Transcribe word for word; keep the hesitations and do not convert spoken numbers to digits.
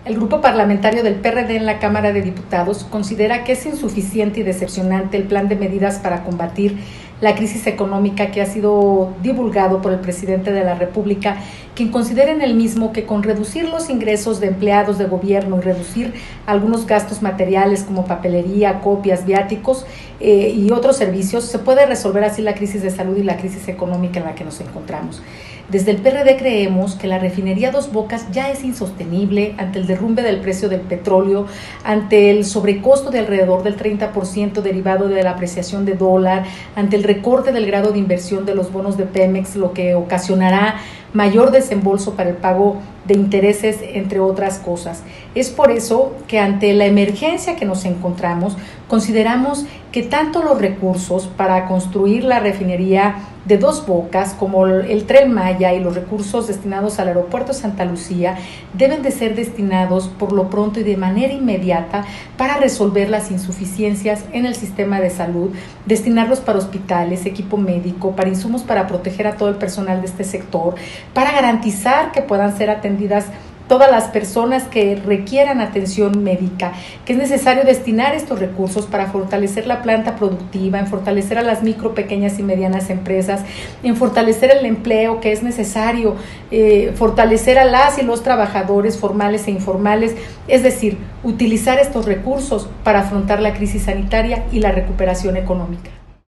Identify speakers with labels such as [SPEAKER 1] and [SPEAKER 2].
[SPEAKER 1] El grupo parlamentario del P R D en la Cámara de Diputados considera que es insuficiente y decepcionante el plan de medidas para combatir la crisis económica que ha sido divulgado por el presidente de la República, quien considera en el mismo que con reducir los ingresos de empleados de gobierno y reducir algunos gastos materiales como papelería, copias, viáticos eh, y otros servicios, se puede resolver así la crisis de salud y la crisis económica en la que nos encontramos. Desde el P R D creemos que la refinería Dos Bocas ya es insostenible ante el derrumbe del precio del petróleo, ante el sobrecosto de alrededor del treinta por ciento derivado de la apreciación de dólar, ante el recorte del grado de inversión de los bonos de Pemex, lo que ocasionará mayor desembolso para el pago de intereses, entre otras cosas. Es por eso que ante la emergencia que nos encontramos, consideramos que tanto los recursos para construir la refinería de Dos Bocas como el Tren Maya y los recursos destinados al aeropuerto Santa Lucía deben de ser destinados por lo pronto y de manera inmediata para resolver las insuficiencias en el sistema de salud, destinarlos para hospitales, equipo médico, para insumos para proteger a todo el personal de este sector, para garantizar que puedan ser atendidas todas las personas que requieran atención médica, que es necesario destinar estos recursos para fortalecer la planta productiva, en fortalecer a las micro, pequeñas y medianas empresas, en fortalecer el empleo, que es necesario eh, fortalecer a las y los trabajadores formales e informales, es decir, utilizar estos recursos para afrontar la crisis sanitaria y la recuperación económica.